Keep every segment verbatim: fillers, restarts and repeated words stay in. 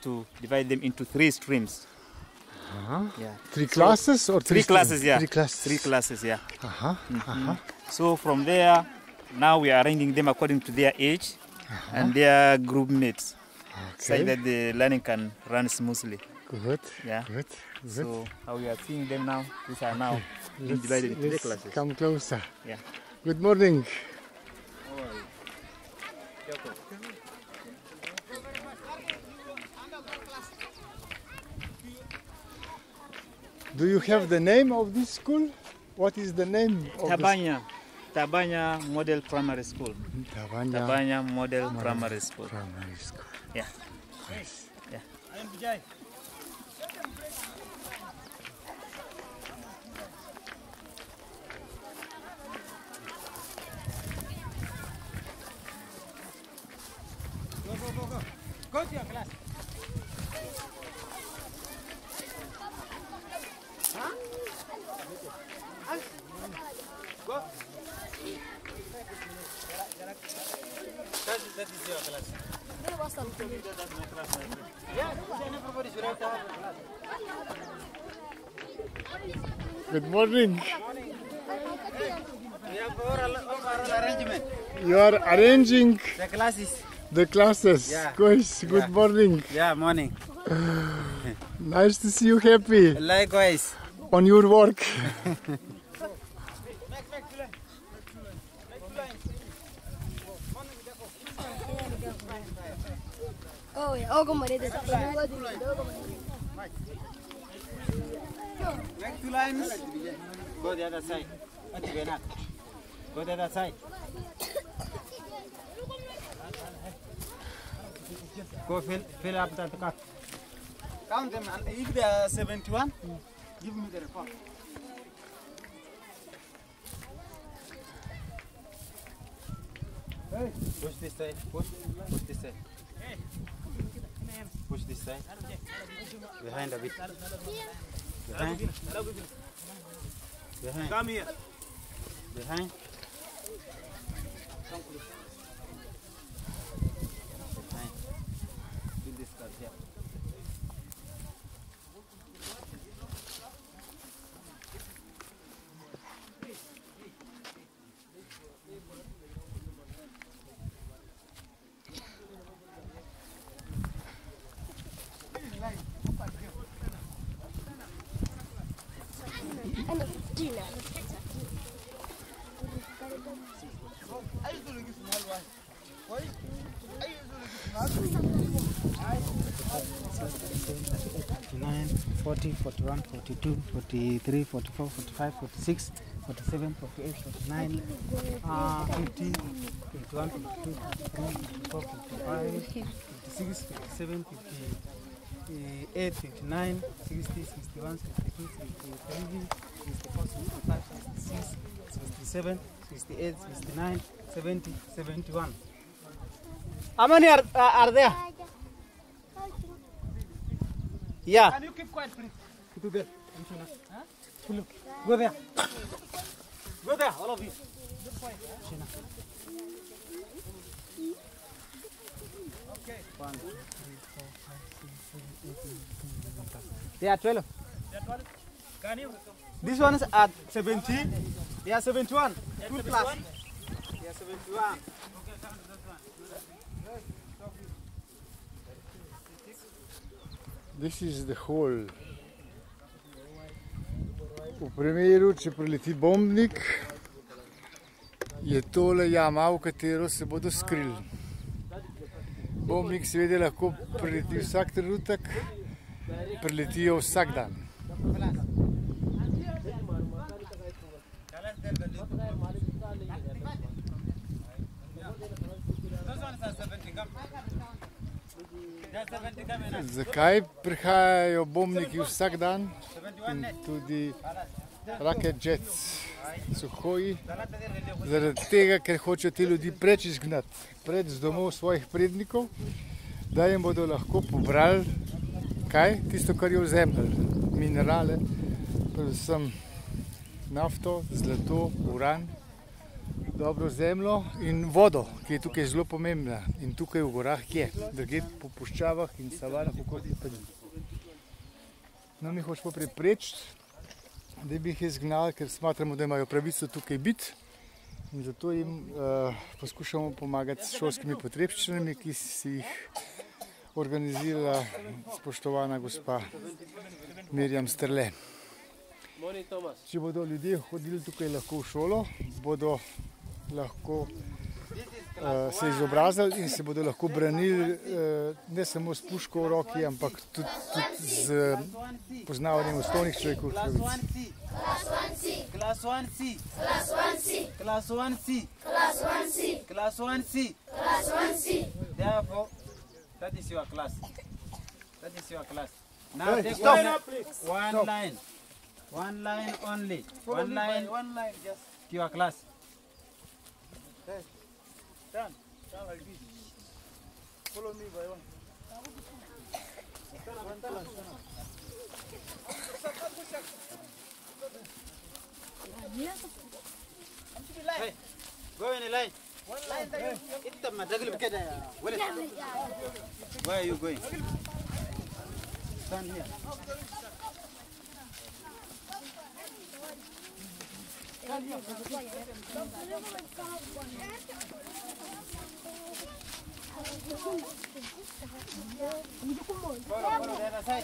to divide them into three streams. Uh-huh. Yeah. Three classes so, or three, three classes? Yeah. Three classes. Three classes. Yeah. Uh-huh. Mm-hmm. Uh-huh. So from there, now we are arranging them according to their age uh-huh. and their group mates, okay. so that the learning can run smoothly. Good. Yeah. Good. Good. So how we are seeing them now? These are now being let's, divided into let's three classes. Come closer. Yeah. Good morning. How are you? Do you have the name of this school? What is the name of Tabanya. Tabanya Model Primary School. Tabanya, Tabanya Model, Model Primary School. Primary School. Yeah. Nice. Yeah. Go, go, go, go. Go to your class. Huh? Go. That is, that is your class. That's my class. Yeah, everybody should have class. Good morning. We have overall, overall arrangement. You are arranging The classes. the classes. Yeah. Guys, good Yeah. morning. Yeah, morning. Nice to see you happy Likewise. on your work. Oh yeah, oh come on, it is. Make two lines. Go the other side. Go the other side. Go fill, fill up that cup. Count them, and if they are seventy-one, give me the report. Hey. Push this side. Push. Push this side. Push this side. Behind a bit. Behind. Behind. Come here. Behind. Come close. Behind. Fill this card here. forty-nine, forty, forty-one, forty-two, forty-three, forty-four, forty-five, forty-six, forty-seven, forty-eight, forty-nine, uh, fifty, fifty-one, fifty-two, fifty-three, fifty-four, fifty-five, fifty-six, fifty-seven, fifty-eight, fifty-nine, sixty, sixty-one, sixty-two, sixty-three, sixty-four, sixty-five, sixty-six, sixty-seven, sixty-eight, sixty-nine, seventy, seventy-one. How many are, uh, are there? Yeah. Can you keep quiet, please? Go there. Huh? Look. Go there. Go there, all of you. Good point. Shina. Okay. One, three, four, five, six, seven, eight, nine, ten, eleven. They are twelve. They are twelve. Can you? These ones are seventeen. They are seventy-one. Two plus. They are seventy-one. Okay, come to this one. This is the hall. V primeru, če prileti bombnik, je tole jama, v katero se bodo skrili. Bombnik seveda lahko prileti vsak trenutek, priletijo vsak dan. Zakaj prihajajo bombniki vsak dan? In tudi rocket jets, Suhoji, zaradi tega, ker hočejo te ljudi preč izgnati, preč z domov svojih prednikov, da jim bodo lahko pobrali kaj? Tisto, kar je v zemlji, minerale, predvsem nafto, zlato, uran, dobro zemljo in vodo, ki je tukaj zelo pomembna. In tukaj v gorah je, drugje po puščavah in savanah okoli pa ni. No, mi hočemo preprečiti, da bi jih izgnali, ker smatramo, da imajo pravico tukaj biti. In zato jim uh, poskušamo pomagati s šolskimi potrebščinami, ki si jih organizirala spoštovana gospa Mirjam Strle. Če bodo ljudje hodili tukaj lahko v šolo, bodo lahko uh, se izobrazili in se bodo lahko branili uh, ne samo s puško v roki, ampak tudi, tudi z poznavanjem osnovnih človekovih pravic. Class one C. Class one C. Class one C. Class one C. Class one C. Class one C. Therefore, that is your class. That is your class. Now Hey, take stop. one, one Stop. line. One line only. One line. One line, just Your class. stand. Stand like this. Follow me by one. Hey, go in a line. It's my regular kid. Where are you going? Stand here. Follow, follow the other side.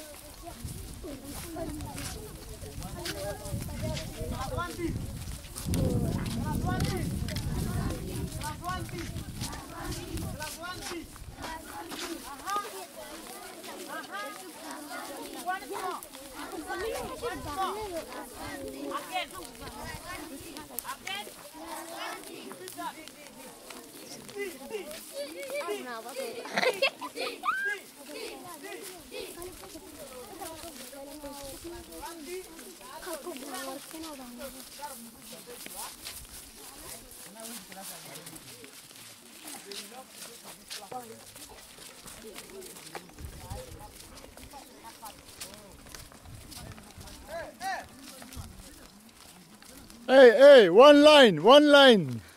Hey, hey, one line, one line.